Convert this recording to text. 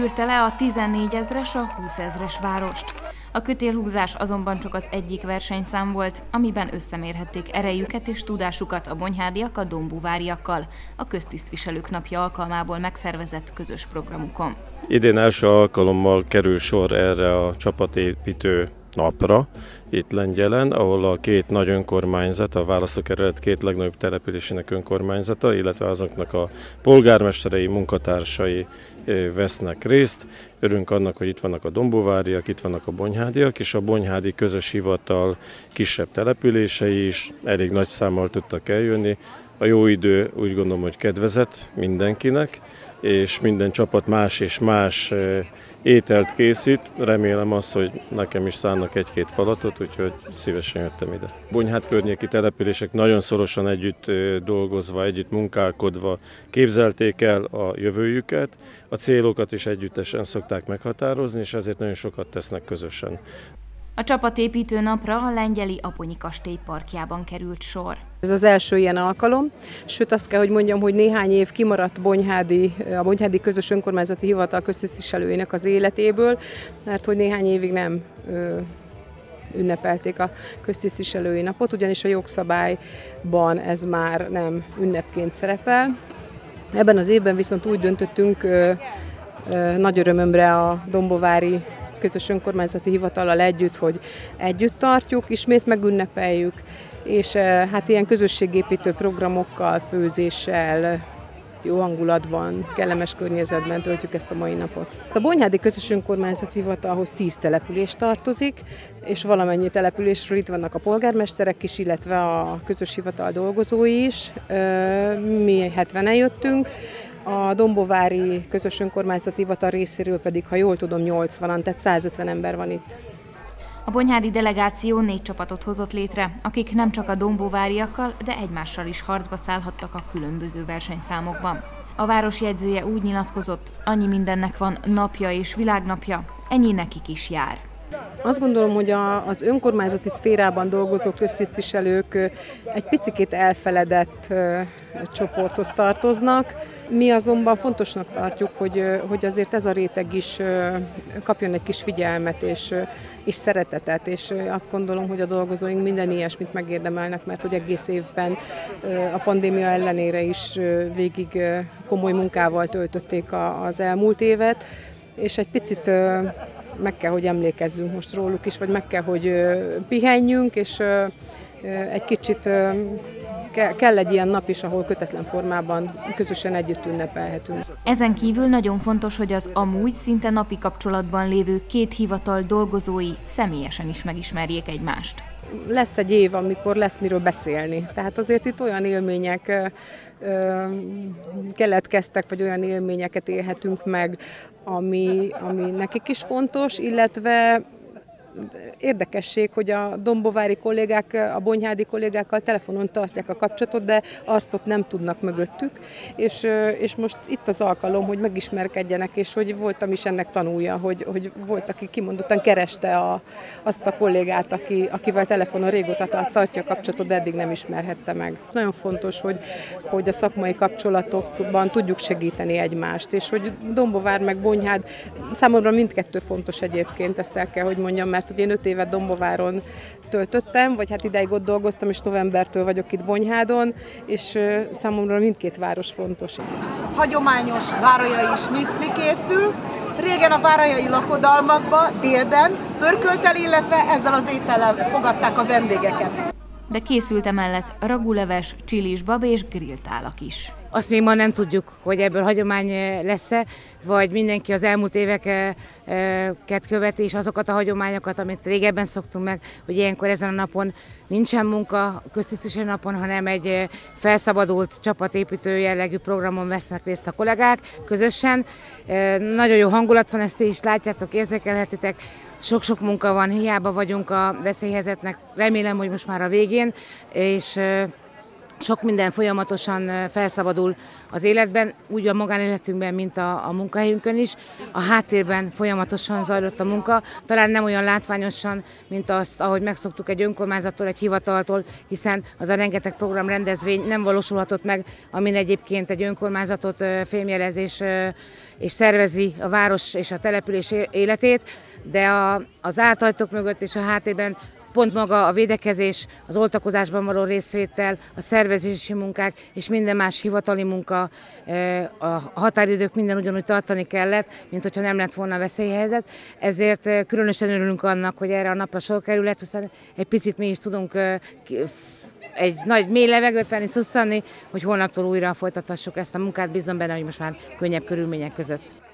tűrte le a 14 000-es a 20 000-es várost. A kötélhúzás azonban csak az egyik versenyszám volt, amiben összemérhették erejüket és tudásukat a bonyhádiak a dombóváriakkal, a köztisztviselők napja alkalmából megszervezett közös programukon. Idén első alkalommal kerül sor erre a csapatépítő napra, itt Lengyelen, ahol a két nagy önkormányzat, a választókerület két legnagyobb településének önkormányzata, illetve azoknak a polgármesterei, munkatársai vesznek részt. Örülünk annak, hogy itt vannak a dombóváriak, itt vannak a bonyhádiak, és a bonyhádi közös hivatal kisebb települései is elég nagy számmal tudtak eljönni. A jó idő úgy gondolom, hogy kedvezett mindenkinek, és minden csapat más és más ételt készít. Remélem azt, hogy nekem is szánnak egy-két falatot, úgyhogy szívesen jöttem ide. Bonyhád környéki települések nagyon szorosan együtt dolgozva, együtt munkálkodva képzelték el a jövőjüket, a célokat is együttesen szokták meghatározni, és ezért nagyon sokat tesznek közösen. A csapatépítő napra a lengyeli Aponyi kastély parkjában került sor. Ez az első ilyen alkalom, sőt azt kell, hogy mondjam, hogy néhány év kimaradt a Bonyhádi Közös Önkormányzati Hivatal köztisztviselőinek az életéből, mert hogy néhány évig nem ünnepelték a köztisztviselői napot, ugyanis a jogszabályban ez már nem ünnepként szerepel. Ebben az évben viszont úgy döntöttünk nagy örömömre a Dombóvári Közös Önkormányzati Hivatallal együtt, hogy együtt tartjuk, ismét megünnepeljük, és hát ilyen közösségépítő programokkal, főzéssel, jó hangulatban, kellemes környezetben töltjük ezt a mai napot. A Bonyhádi Közös Önkormányzati Hivatalhoz 10 település tartozik, és valamennyi településről itt vannak a polgármesterek is, illetve a közös hivatal dolgozói is. Mi 70-en jöttünk. A Dombóvári Közös Önkormányzati Hivatal részéről pedig, ha jól tudom, 80-an, tehát 150 ember van itt. A bonyhádi delegáció 4 csapatot hozott létre, akik nem csak a dombóváriakkal, de egymással is harcba szállhattak a különböző versenyszámokban. A város jegyzője úgy nyilatkozott, annyi mindennek van napja és világnapja, ennyi nekik is jár. Azt gondolom, hogy az önkormányzati szférában dolgozó köztisztviselők egy picikét elfeledett csoporthoz tartoznak. Mi azonban fontosnak tartjuk, hogy azért ez a réteg is kapjon egy kis figyelmet és szeretetet, és azt gondolom, hogy a dolgozóink minden ilyesmit megérdemelnek, mert hogy egész évben a pandémia ellenére is végig komoly munkával töltötték az elmúlt évet, és egy picit meg kell, hogy emlékezzünk most róluk is, vagy meg kell, hogy pihenjünk, és egy kicsit kell egy ilyen nap is, ahol kötetlen formában közösen együtt ünnepelhetünk. Ezen kívül nagyon fontos, hogy az amúgy szinte napi kapcsolatban lévő két hivatal dolgozói személyesen is megismerjék egymást. Lesz egy év, amikor lesz miről beszélni. Tehát azért itt olyan élmények keletkeztek, vagy olyan élményeket élhetünk meg, ami nekik is fontos, illetve érdekesség, hogy a dombóvári kollégák a bonyhádi kollégákkal telefonon tartják a kapcsolatot, de arcot nem tudnak mögöttük, és most itt az alkalom, hogy megismerkedjenek, és hogy voltam is ennek tanulja, hogy volt, aki kimondottan kereste azt a kollégát, akivel telefonon régóta tartja a kapcsolatot, de eddig nem ismerhette meg. Nagyon fontos, hogy a szakmai kapcsolatokban tudjuk segíteni egymást, és hogy Dombóvár meg Bonyhád, számomra mindkettő fontos egyébként, ezt el kell, hogy mondjam, mert ugye én 5 évet Dombóváron töltöttem, vagy hát ideig ott dolgoztam, és novembertől vagyok itt Bonyhádon, és számomra mindkét város fontos. Hagyományos várajai snicli készül. Régen a várajai lakodalmakba délben pörköltel, illetve ezzel az étellel fogadták a vendégeket. De készült emellett raguleves, csilis bab és grilltálak is. Azt még ma nem tudjuk, hogy ebből hagyomány lesz-e, vagy mindenki az elmúlt éveket követi, és azokat a hagyományokat, amit régebben szoktunk meg, hogy ilyenkor ezen a napon nincsen munka, köztisztviselő napon, hanem egy felszabadult csapatépítő jellegű programon vesznek részt a kollégák közösen. Nagyon jó hangulat van, ezt ti is látjátok, érzékelhetitek. Sok-sok munka van, hiába vagyunk a veszélyhelyzetnek, remélem, hogy most már a végén, és sok minden folyamatosan felszabadul az életben, úgy a magánéletünkben, mint a munkahelyünkön is. A háttérben folyamatosan zajlott a munka, talán nem olyan látványosan, mint azt, ahogy megszoktuk egy önkormányzattól, egy hivataltól, hiszen az a rengeteg program, rendezvény nem valósulhatott meg, amin egyébként egy önkormányzatot fémjelezés és szervezi a város és a település életét, de az ártajtók mögött és a háttérben pont maga a védekezés, az oltakozásban való részvétel, a szervezési munkák és minden más hivatali munka, a határidők minden ugyanúgy tartani kellett, mint hogyha nem lett volna veszélyhelyzet. Ezért különösen örülünk annak, hogy erre a napra sor kerülhet, hiszen egy picit mi is tudunk egy nagy mély levegőt venni, szusszanni, hogy holnaptól újra folytathassuk ezt a munkát, bízom benne, hogy most már könnyebb körülmények között.